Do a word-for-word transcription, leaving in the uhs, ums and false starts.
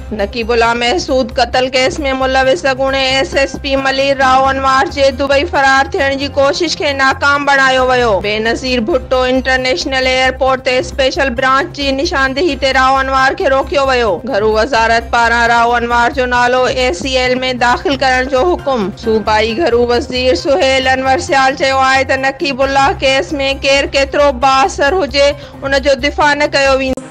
नकीबुल्लाह महसूद कत्ल केस में मुलविस अॻूणे S S P Malir Rao Anwar जे दुबई फरार थियण जी कोशिश खे नाकाम बणायो वियो। बेनज़ीर भुट्टो इंटरनेशनल एयरपोर्ट ते स्पेशल ब्रांच जी निशानदेही ते राव अनवार खे रोकियो वियो। घरू वज़ारत पारां राव अनवार जो नालो ए सी एल में दाख़िल करण जो हुकुम। सूबाई घरू वज़ीर सुहेल अनवर सियाल चयो आहे त नकीबुल्लाह केस में केरु केतिरो बाअसर हुजे उन जो दिफ़ा न कयो वेंदो।